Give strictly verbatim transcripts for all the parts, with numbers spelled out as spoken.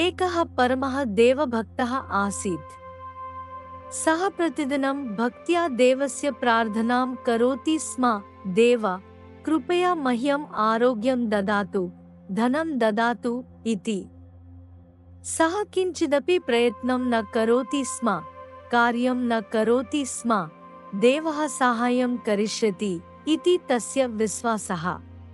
एकः परमः देवभक्तः आसीत्। सः प्रतिदिनं भक्त्या देवस्य प्रार्थनां करोति स्म, देव कृपया मह्यम् आरोग्यं ददातु, धनं ददातु इति। सः किञ्चिदपि प्रयत्नं न करोति स्म, कार्यं न करोति स्म, देवः साहाय्यं करिष्यति इति तस्य विश्वासः।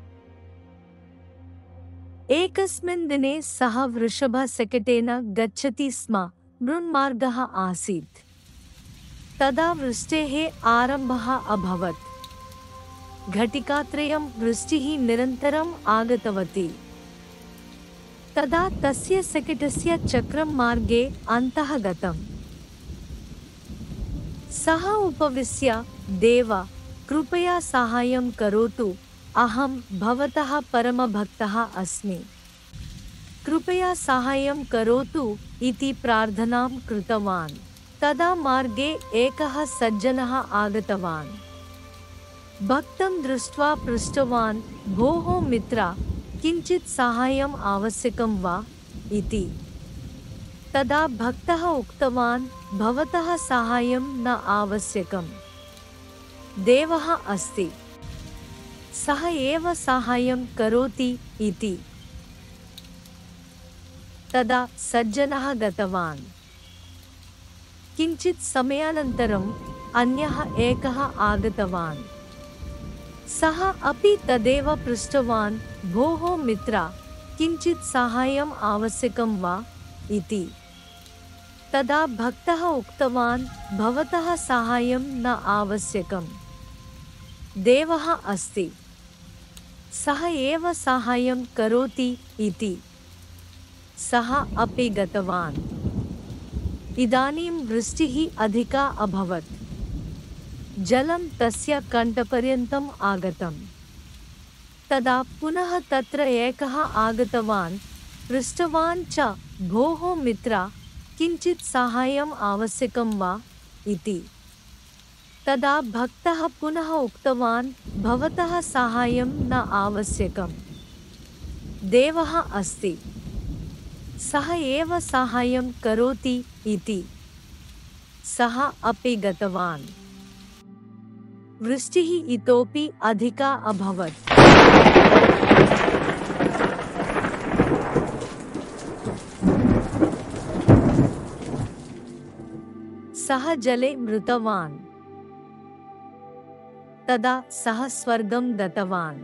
एकस्मिन् दिने सः वृषभशकटेन गच्छति स्म, मृन्मार्गः आसीत्। तदा वृष्टेः आरम्भः अभवत्। घटिकात्रयं वृष्टिः निरन्तरम् आगतवती। तदा तस्य शकटस्य चक्रं मार्गे अन्तः गतम्। सः उपविश्य, देव कृपया साहाय्यं करोतु, अहं भवतः परमभक्तः अस्मि, कृपया साहाय्यं करोतु इति प्रार्थनां कृतवान्। तदा मार्गे एकः सज्जनः आगतवान्। भक्तं दृष्ट्वा पृष्टवान्, भोः मित्र, किञ्चित् साहाय्यम् आवश्यकं वा इति। तदा भक्तः उक्तवान्, भवतः साहाय्यं न आवश्यकं, देवः अस्ति, सः एव साहाय्यं करोति इति। तदा सज्जनः गतवान्। किञ्चित् समयानन्तरम् अन्यः एकः आगतवान्। सः अपि तदेव पृष्टवान्, भोः मित्र, किञ्चित् साहाय्यम् आवश्यकं वा इति। तदा भक्तः उक्तवान्, भवतः साहाय्यं न आवश्यकं, देवः अस्ति, सः एव साहाय्यं करोति इति। सः अपि गतवान्। इदानीं वृष्टिः अधिका अभवत्। जलं तस्य कण्ठपर्यन्तम् आगतम्। तदा पुनः तत्र एकः आगतवान्, पृष्टवान् च, भोः मित्र, किञ्चित् साहाय्यम् आवश्यकं वा इति। तदा भक्तः पुनः उक्तवान्, भवतः साहाय्यं न आवश्यकं, देवः अस्ति, सः एव साहाय्यं करोति इति। सः अपि गतवान्। वृष्टिः इतोपि अधिका अभवत्। सः जले मृतवान्। तदा सः स्वर्गं गतवान्।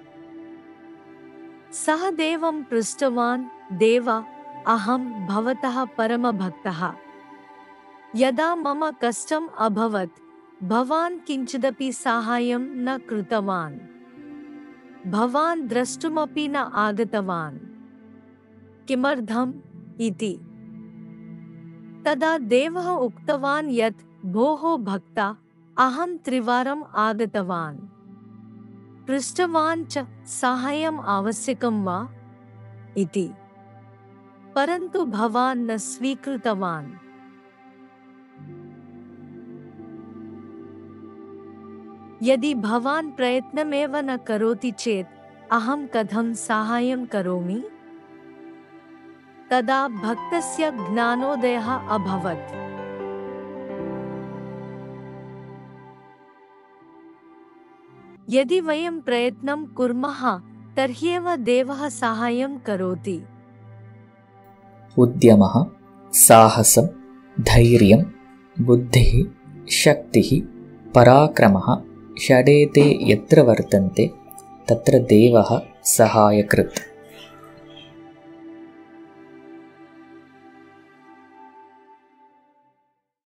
सः देवं पृष्टवान्, देव, अहं भवतः परमभक्तः। यदा मम कष्टम् अभवत्, भवान् किञ्चिदपि साहाय्यं न कृतवान्, भवान् द्रष्टुमपि न आगतवान्, किमर्थम् इति। तदा देवः उक्तवान् यत्, भोः भक्त, अहं त्रिवारम् आगतवान्, पृष्टवान् च, साहाय्यम् आवश्यकं वा इति, परन्तु भवान् न स्वीकृतवान्। यदि भवान् प्रयत्नमेव न करोति चेत् अहं कथं साहाय्यं करोमि? तदा भक्तस्य ज्ञानोदयः अभवत्। यदि वयं प्रयत्नं कुर्मः तर्ह्येव देवः साहाय्यं करोति। उद्यमः, साहसं, धैर्यं, बुद्धिः, शक्तिः, पराक्रमः षडेते यत्र वर्तन्ते तत्र देवः सहायकृत्।